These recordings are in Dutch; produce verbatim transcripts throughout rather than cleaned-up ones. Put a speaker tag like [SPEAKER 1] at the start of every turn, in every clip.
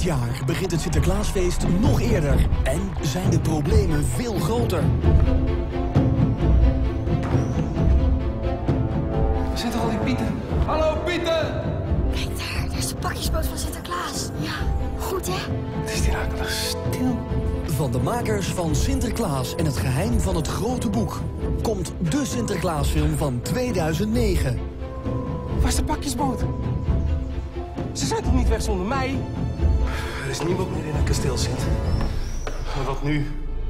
[SPEAKER 1] jaar begint het Sinterklaasfeest nog eerder. En zijn de problemen veel groter.
[SPEAKER 2] Zijn toch al die Pieten? Hallo Pieten!
[SPEAKER 3] Kijk daar, daar is de pakjesboot van Sinterklaas. Ja, goed hè?
[SPEAKER 2] Het is hier akelig stil.
[SPEAKER 1] Van de makers van Sinterklaas en het geheim van het grote boek komt de Sinterklaasfilm van tweeduizend negen.
[SPEAKER 2] Waar is de pakjesboot? Ze zijn toch niet weg zonder mij? Er is niemand meer in het kasteel, Sint. Maar wat nu?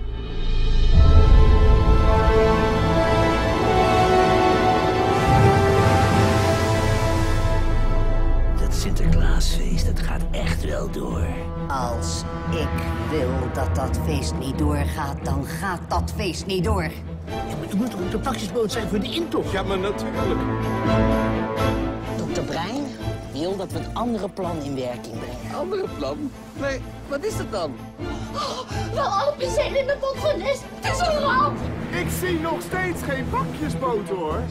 [SPEAKER 4] Dat Sinterklaasfeest, dat gaat echt wel door.
[SPEAKER 5] Als ik wil dat dat feest niet doorgaat, dan gaat dat feest niet door.
[SPEAKER 4] Het moet ook de pakjesboot zijn voor de intocht.
[SPEAKER 2] Ja, maar natuurlijk.
[SPEAKER 6] Dokter Brein wil dat we het andere plan in werking brengen.
[SPEAKER 7] Andere plan? Nee, wat is dat dan?
[SPEAKER 3] Oh, wel Alpen zijn in mijn mond genest. Het is een ramp.
[SPEAKER 8] Ik zie nog steeds geen pakjesboot, hoor.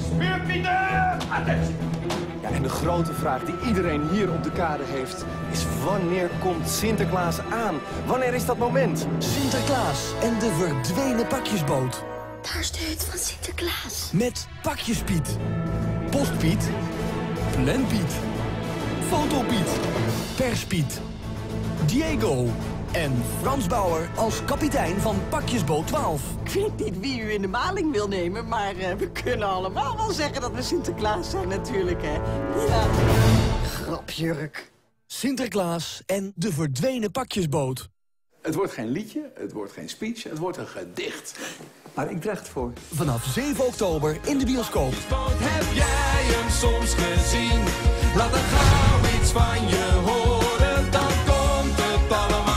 [SPEAKER 2] Ja, en de grote vraag die iedereen hier op de kade heeft, is wanneer komt Sinterklaas aan? Wanneer is dat moment?
[SPEAKER 1] Sinterklaas en de verdwenen pakjesboot.
[SPEAKER 3] Daar is de hut van Sinterklaas.
[SPEAKER 1] Met Pakjespiet, Postpiet, Planpiet, Fotopiet, Perspiet, Diego en Frans Bauer als kapitein van Pakjesboot twaalf.
[SPEAKER 9] Ik weet niet wie u in de maling wil nemen, maar uh, we kunnen allemaal wel zeggen dat we Sinterklaas zijn natuurlijk, hè. Ja.
[SPEAKER 5] Grapjurk.
[SPEAKER 1] Sinterklaas en de verdwenen pakjesboot.
[SPEAKER 10] Het wordt geen liedje, het wordt geen speech, het wordt een gedicht. Maar ik draag het voor.
[SPEAKER 1] Vanaf zeven oktober in de bioscoop.
[SPEAKER 11] Heb jij hem soms gezien? Laat er gauw iets van je horen, dan komt het allemaal.